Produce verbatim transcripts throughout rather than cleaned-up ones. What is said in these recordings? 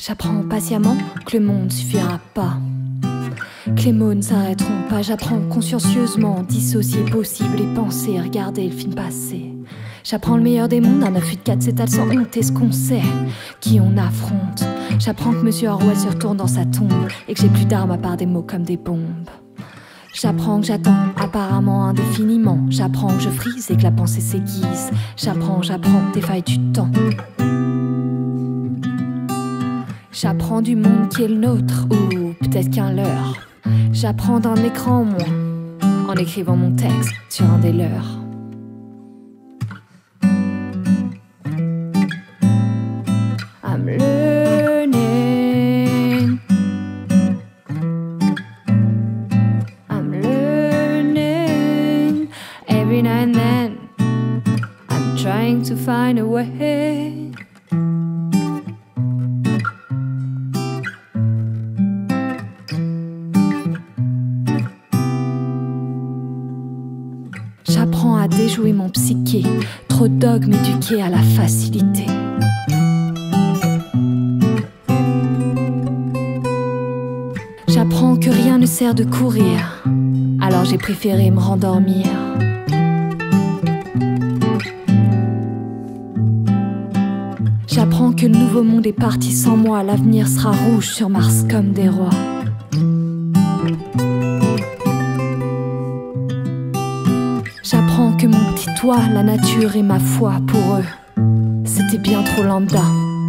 J'apprends patiemment que le monde suffira pas, que les mots ne s'arrêteront pas. J'apprends consciencieusement, dissocier possible et penser, regarder le film passé. J'apprends le meilleur des mondes, un neuf huit quatre s'étale sans honte. Est-ce qu'on sait qui on affronte? J'apprends que Monsieur Orwell se retourne dans sa tombe et que j'ai plus d'armes à part des mots comme des bombes. J'apprends que j'attends apparemment indéfiniment. J'apprends que je frise et que la pensée s'aiguise. J'apprends, j'apprends des failles du temps. J'apprends du monde qui est le nôtre, ou peut-être qu'un leurre. J'apprends d'un écran en moins, en écrivant mon texte sur un des leurs. I'm learning. I'm learning. Every now and then I'm trying to find a way. J'apprends à déjouer mon psyché, trop de dogmes éduqués à la facilité. J'apprends que rien ne sert de courir, alors j'ai préféré me rendormir. J'apprends que le nouveau monde est parti sans moi, l'avenir sera rouge sur Mars comme des rois. J'apprends que mon petit toit, la nature et ma foi, pour eux, c'était bien trop lambda.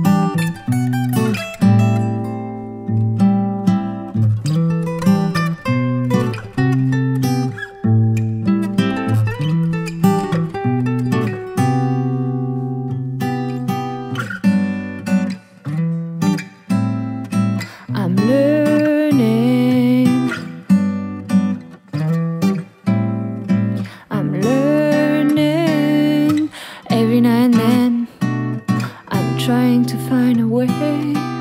I'm learning. I'm learning. Every now and then I'm trying to find a way.